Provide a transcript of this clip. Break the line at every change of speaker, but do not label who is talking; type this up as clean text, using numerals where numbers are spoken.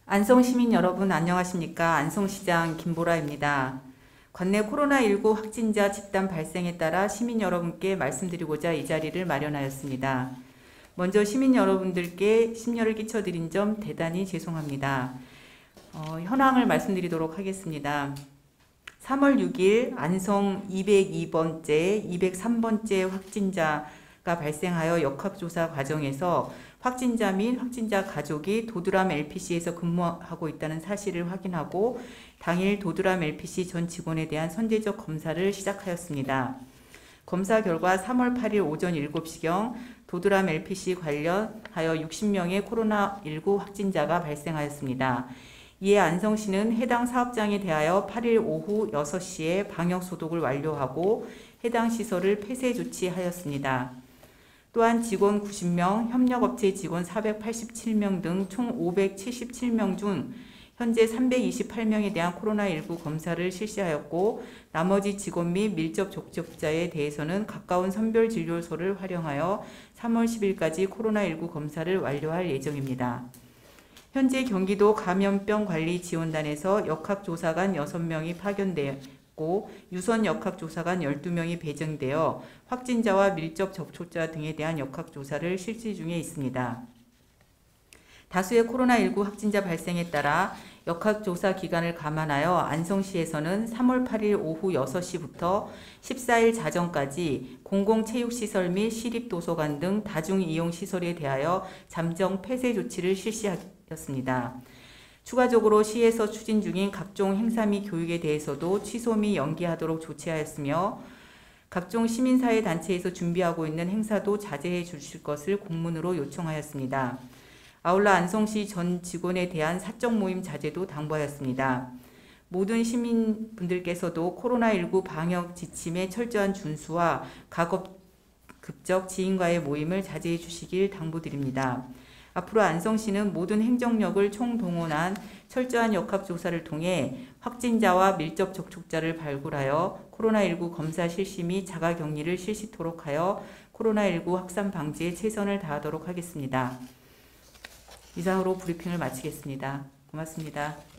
안성 시민 여러분 안녕하십니까? 안성시장 김보라입니다. 관내 코로나19 확진자 집단 발생에 따라 시민 여러분께 말씀드리고자 이 자리를 마련하였습니다. 먼저 시민 여러분들께 심려를 끼쳐드린 점 대단히 죄송합니다. 현황을 말씀드리도록 하겠습니다. 3월 6일 안성 202번째, 203번째 확진자가 발생하여 역학조사 과정에서 확진자 및 확진자 가족이 도드람 LPC에서 근무하고 있다는 사실을 확인하고 당일 도드람 LPC 전 직원에 대한 선제적 검사를 시작하였습니다. 검사 결과 3월 8일 오전 7시경 도드람 LPC 관련하여 60명의 코로나19 확진자가 발생하였습니다. 이에 안성시는 해당 사업장에 대하여 8일 오후 6시에 방역소독을 완료하고 해당 시설을 폐쇄 조치하였습니다. 또한 직원 90명, 협력업체 직원 487명 등 총 577명 중 현재 328명에 대한 코로나19 검사를 실시하였고 나머지 직원 및 밀접 접촉자에 대해서는 가까운 선별진료소를 활용하여 3월 10일까지 코로나19 검사를 완료할 예정입니다. 현재 경기도 감염병관리지원단에서 역학조사관 6명이 파견되었고 유선 역학조사관 12명이 배정되어 확진자와 밀접 접촉자 등에 대한 역학조사를 실시 중에 있습니다. 다수의 코로나19 확진자 발생에 따라 역학조사 기간을 감안하여 안성시에서는 3월 8일 오후 6시부터 14일 자정까지 공공체육시설 및 시립도서관 등 다중이용시설에 대하여 잠정 폐쇄 조치를 실시하였습니다. 추가적으로 시에서 추진 중인 각종 행사 및 교육에 대해서도 취소 및 연기하도록 조치하였으며 각종 시민사회단체에서 준비하고 있는 행사도 자제해 주실 것을 공문으로 요청하였습니다. 아울러 안성시 전 직원에 대한 사적 모임 자제도 당부하였습니다. 모든 시민분들께서도 코로나19 방역 지침의 철저한 준수와 가급적 지인과의 모임을 자제해 주시길 당부드립니다. 앞으로 안성시는 모든 행정력을 총동원한 철저한 역학조사를 통해 확진자와 밀접 접촉자를 발굴하여 코로나19 검사 실시 및 자가격리를 실시토록 하여 코로나19 확산 방지에 최선을 다하도록 하겠습니다. 이상으로 브리핑을 마치겠습니다. 고맙습니다.